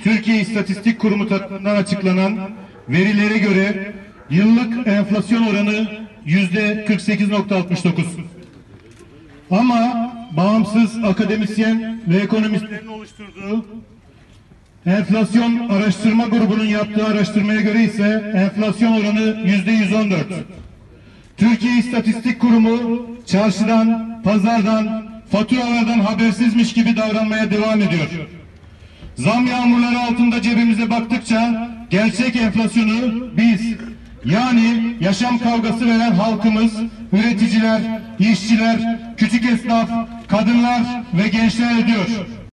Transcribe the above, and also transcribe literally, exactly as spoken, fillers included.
Türkiye İstatistik Kurumu tarafından açıklanan verilere göre yıllık enflasyon oranı yüzde kırk sekiz nokta altmış dokuz. Ama bağımsız akademisyen ve ekonomistlerin oluşturduğu enflasyon araştırma grubunun yaptığı araştırmaya göre ise enflasyon oranı yüzde yüz on dört. Türkiye İstatistik Kurumu çarşıdan, pazardan, faturalardan habersizmiş gibi davranmaya devam ediyor. Zam yağmurları altında cebimize baktıkça gerçek enflasyonu biz, yani yaşam kavgası veren halkımız, üreticiler, işçiler, küçük esnaf, kadınlar ve gençler ödüyor.